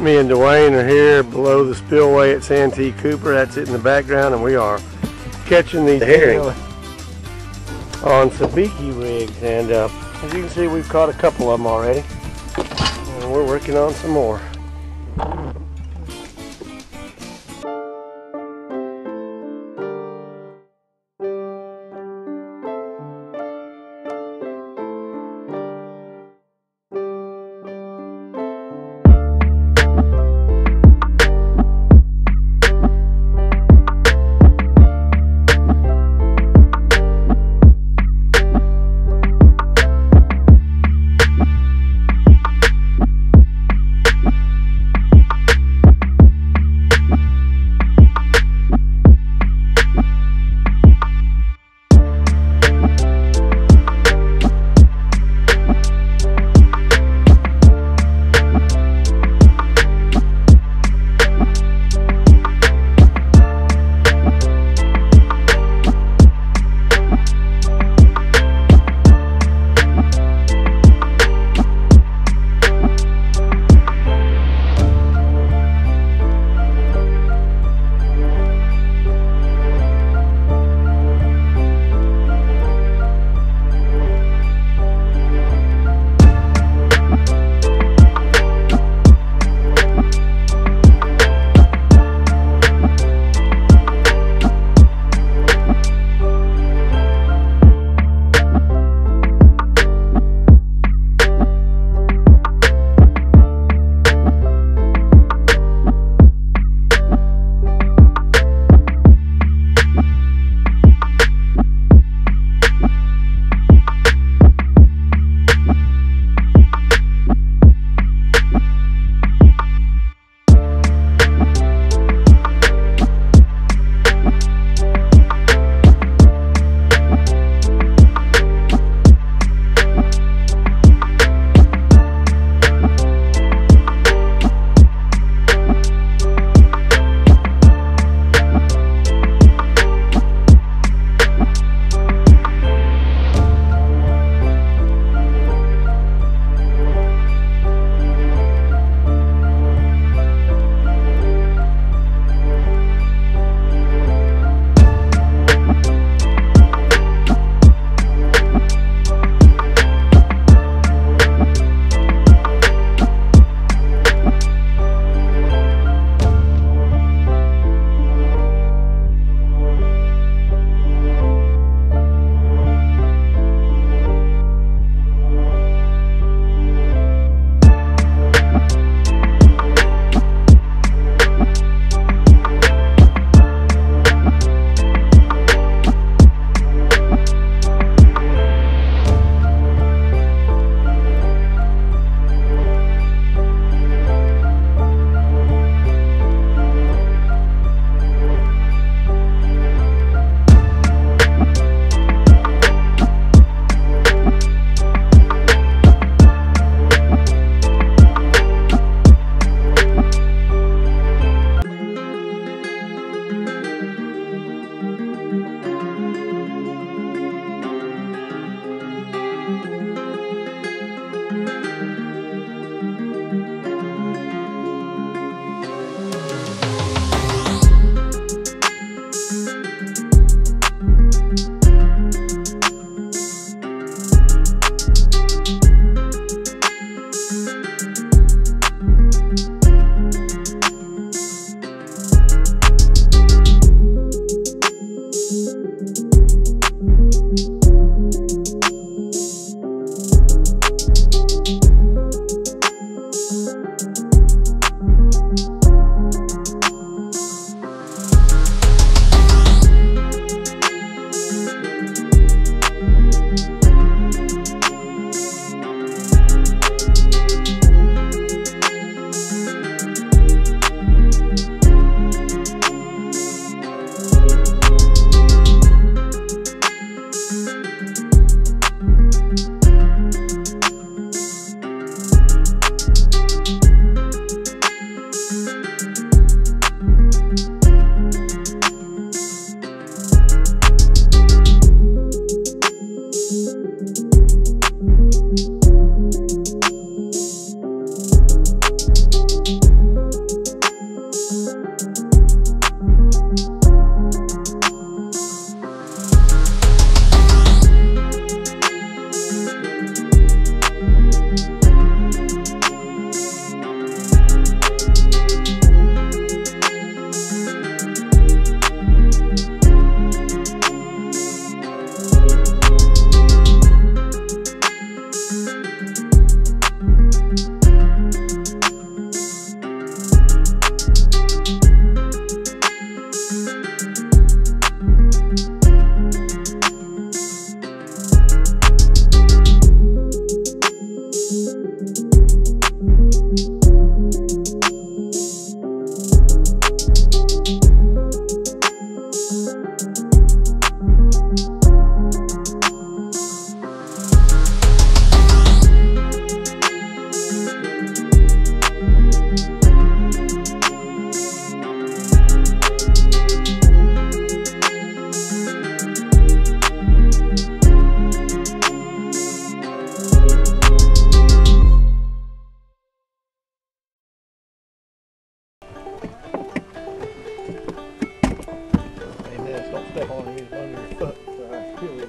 Me and Dwayne are here below the spillway at Santee Cooper. That's it in the background, and we are catching these herring on sabiki rigs. And as you can see, we've caught a couple of them already, and we're working on some more.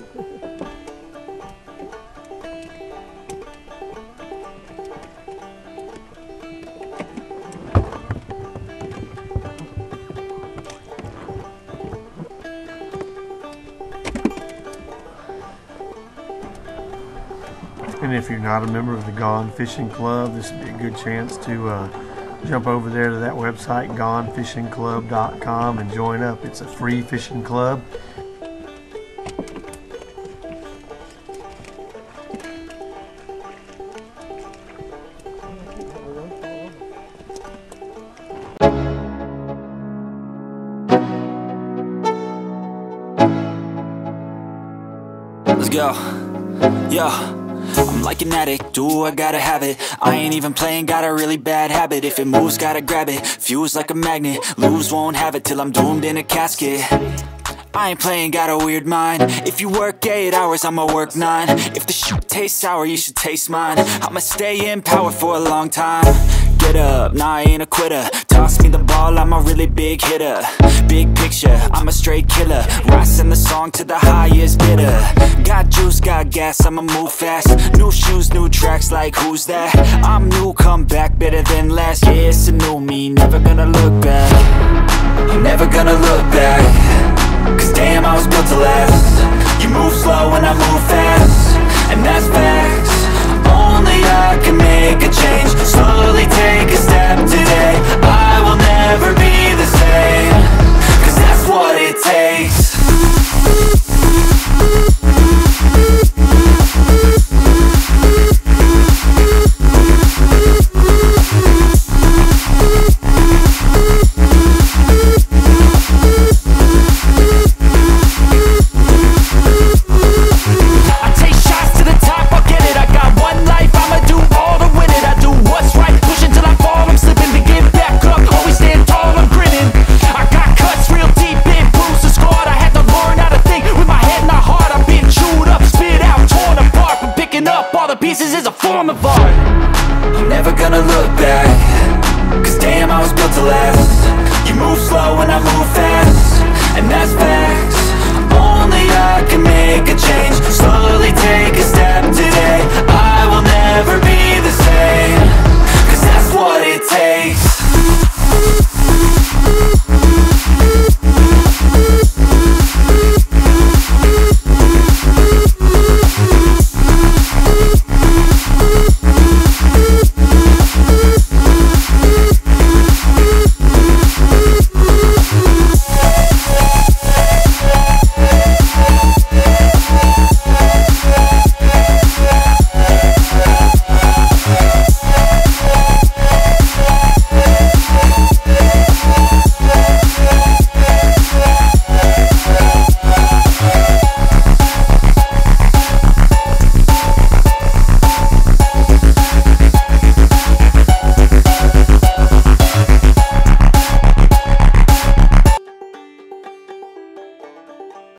And if you're not a member of the Gone Fishing Club, this would be a good chance to jump over there to that website, gonefishingclub.com, and join up. It's a free fishing club. Let's go. Yo, I'm like an addict, do I gotta have it. I ain't even playing, got a really bad habit. If it moves, gotta grab it, fuse like a magnet. Lose, won't have it till I'm doomed in a casket. I ain't playing, got a weird mind. If you work 8 hours, I'ma work 9. If the shoot tastes sour, you should taste mine. I'ma stay in power for a long time. Get up, nah, I ain't a quitter. Toss me the ball, I'm a really big hitter. Big picture, I'm a straight killer. Rising the song to the highest bidder. Got juice, got gas, I'ma move fast. New shoes, new tracks, like who's that? I'm new, come back, better than last. Yeah, it's a new me, never gonna look back. I'm never gonna look back. Cause damn, I was built to last. You move slow and I move fast, and that's facts. Only I can make a change. Slowly take a step today. I will never be the same. Cause that's what it takes. Pieces is a form of art.